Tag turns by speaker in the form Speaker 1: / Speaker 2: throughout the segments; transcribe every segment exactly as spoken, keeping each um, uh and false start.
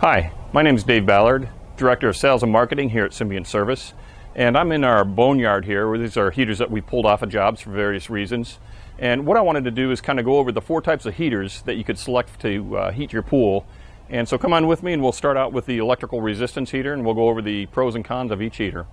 Speaker 1: Hi, my name is Dave Ballard, Director of Sales and Marketing here at Symbiont Service, and I'm in our boneyard here, where these are heaters that we pulled off of jobs for various reasons. And what I wanted to do is kind of go over the four types of heaters that you could select to uh, heat your pool. And so come on with me and we'll start out with the electrical resistance heater, and we'll go over the pros and cons of each heater.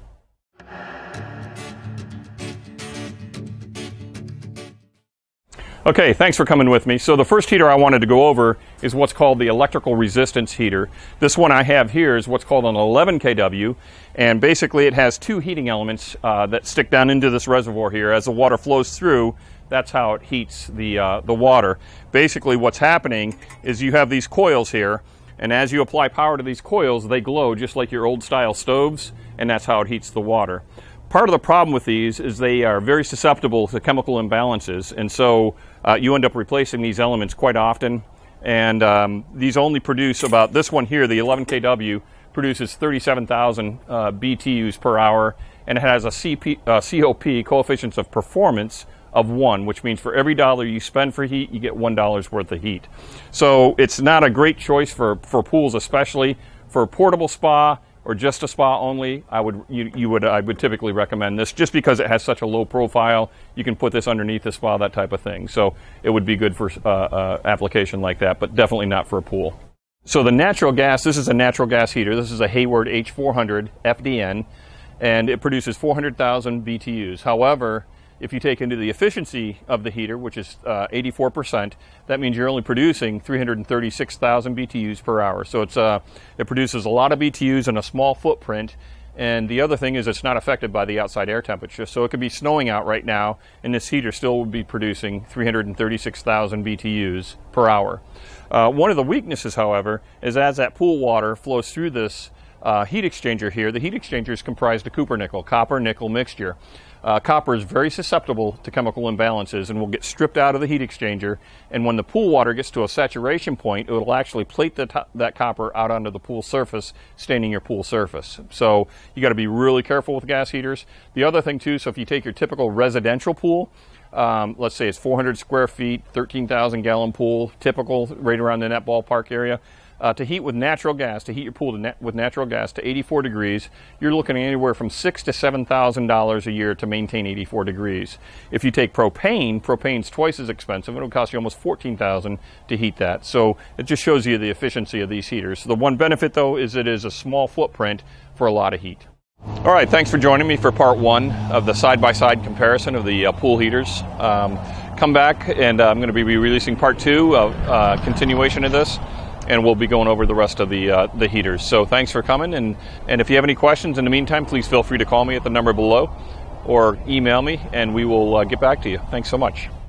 Speaker 1: Okay, thanks for coming with me. So the first heater I wanted to go over is what's called the electrical resistance heater. This one I have here is what's called an eleven K W, and basically it has two heating elements uh, that stick down into this reservoir here. As the water flows through, that's how it heats the, uh, the water. Basically what's happening is you have these coils here, and as you apply power to these coils, they glow just like your old style stoves, and that's how it heats the water. Part of the problem with these is they are very susceptible to chemical imbalances, and so uh, you end up replacing these elements quite often. And um, these only produce about, this one here, the eleven K W, produces thirty-seven thousand uh, B T Us per hour, and it has a C P, uh, C O P, coefficients of performance, of one, which means for every dollar you spend for heat, you get one dollar's worth of heat. So it's not a great choice for, for pools, especially for a portable spa or just a spa only. I would you, you would I would typically recommend this, just because it has such a low profile. You can put this underneath the spa, that type of thing. So it would be good for uh, uh, application like that, but definitely not for a pool. So the natural gas, this is a natural gas heater. This is a Hayward H four hundred F D N, and it produces four hundred thousand B T Us. However, if you take into the efficiency of the heater, which is uh, eighty-four percent, that means you're only producing three hundred thirty-six thousand B T Us per hour. So it's, uh, it produces a lot of B T Us in a small footprint. And the other thing is it's not affected by the outside air temperature. So it could be snowing out right now, and this heater still would be producing three hundred thirty-six thousand B T Us per hour. Uh, one of the weaknesses, however, is as that pool water flows through this uh, heat exchanger here, the heat exchanger is comprised of copper nickel, copper nickel mixture. Uh, copper is very susceptible to chemical imbalances and will get stripped out of the heat exchanger, and when the pool water gets to a saturation point, it will actually plate the that copper out onto the pool surface, staining your pool surface. So you got to be really careful with gas heaters. The other thing too, so if you take your typical residential pool, um, let's say it's four hundred square feet, thirteen thousand gallon pool, typical right around in that ballpark area, Uh, to heat with natural gas, to heat your pool to nat with natural gas to eighty-four degrees, you're looking at anywhere from six to seven thousand dollars a year to maintain eighty-four degrees. If you take propane, propane's twice as expensive. It'll cost you almost fourteen thousand dollars to heat that. So it just shows you the efficiency of these heaters. The one benefit though is it is a small footprint for a lot of heat. All right, thanks for joining me for part one of the side-by-side comparison of the uh, pool heaters. Um, come back, and uh, I'm going to be releasing part two of uh, continuation of this, and we'll be going over the rest of the uh, the heaters. So thanks for coming, and and if you have any questions in the meantime, please feel free to call me at the number below or email me, and we will uh, get back to you. Thanks so much.